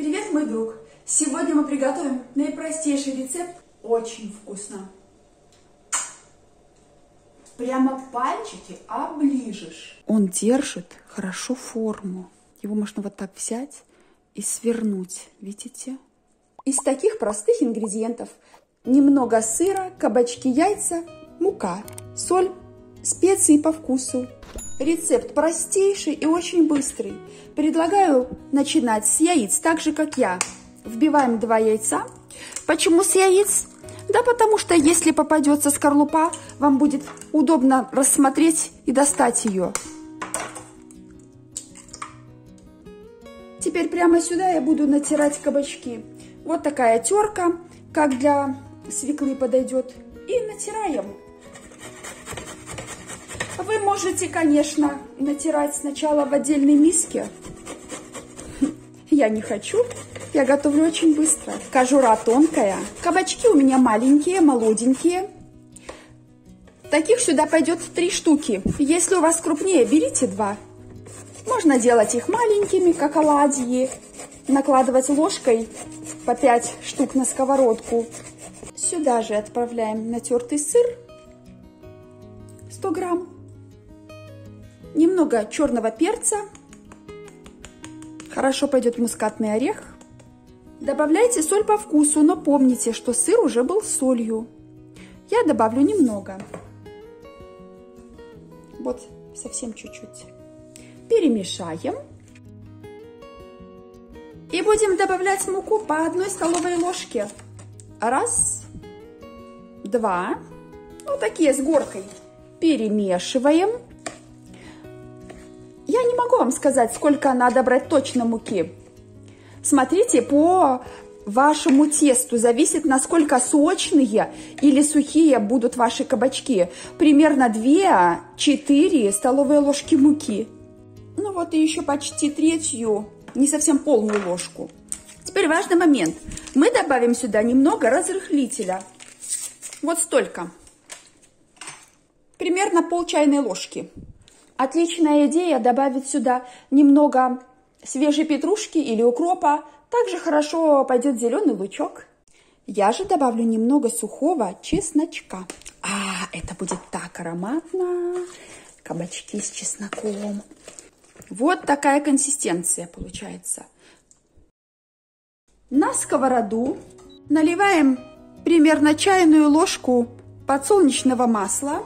Привет, мой друг! Сегодня мы приготовим наипростейший рецепт. Очень вкусно. Прямо пальчики оближешь. Он держит хорошо форму. Его можно вот так взять и свернуть. Видите? Из таких простых ингредиентов: немного сыра, кабачки, яйца, мука, соль, специи по вкусу. Рецепт простейший и очень быстрый. Предлагаю начинать с яиц, так же как я. Вбиваем 2 яйца. Почему с яиц? Да потому что если попадется скорлупа, вам будет удобно рассмотреть и достать ее. Теперь прямо сюда я буду натирать кабачки. Вот такая терка, как для свеклы подойдет. И натираем. Вы можете, конечно, натирать сначала в отдельной миске. Я не хочу. Я готовлю очень быстро. Кожура тонкая. Кабачки у меня маленькие, молоденькие. Таких сюда пойдет 3 штуки. Если у вас крупнее, берите 2. Можно делать их маленькими, как оладьи. Накладывать ложкой по 5 штук на сковородку. Сюда же отправляем натертый сыр. 100 грамм. Немного черного перца. Хорошо пойдет мускатный орех. Добавляйте соль по вкусу, но помните, что сыр уже был с солью. Я добавлю немного. Вот, совсем чуть-чуть. Перемешаем. И будем добавлять муку по 1 столовой ложке. 1, 2. Ну, такие с горкой. Перемешиваем. Я не могу вам сказать, сколько надо брать точно муки. Смотрите по вашему тесту. Зависит, насколько сочные или сухие будут ваши кабачки. Примерно 2-4 столовые ложки муки. Ну вот и еще почти 1/3, не совсем полную ложку. Теперь важный момент. Мы добавим сюда немного разрыхлителя. Вот столько. Примерно пол чайной ложки. Отличная идея добавить сюда немного свежей петрушки или укропа. Также хорошо пойдет зеленый лучок. Я же добавлю немного сухого чесночка. Это будет так ароматно. Кабачки с чесноком. Вот такая консистенция получается. На сковороду наливаем примерно чайную ложку подсолнечного масла.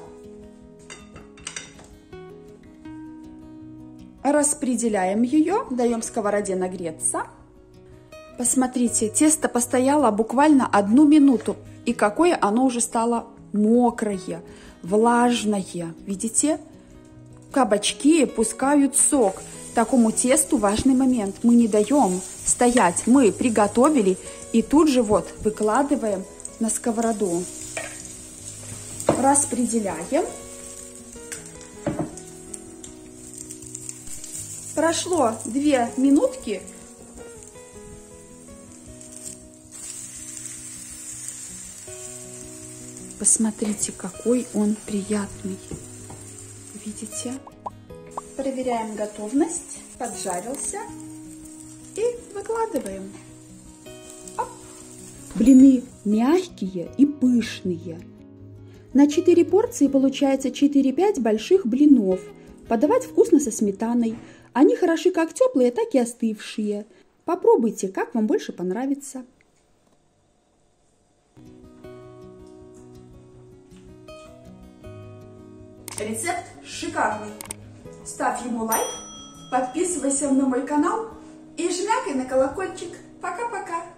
Распределяем ее, даем сковороде нагреться. Посмотрите, тесто постояло буквально 1 минуту. И какое оно уже стало мокрое, влажное. Видите? Кабачки пускают сок. Такому тесту важный момент. Мы не даем стоять. Мы приготовили и тут же вот выкладываем на сковороду. Распределяем. Прошло 2 минутки. Посмотрите, какой он приятный. Видите? Проверяем готовность. Поджарился. И выкладываем. Оп. Блины мягкие и пышные. На 4 порции получается 4-5 больших блинов. Подавать вкусно со сметаной. Они хороши как теплые, так и остывшие. Попробуйте, как вам больше понравится. Рецепт шикарный. Ставь ему лайк, подписывайся на мой канал и жмякай на колокольчик. Пока-пока.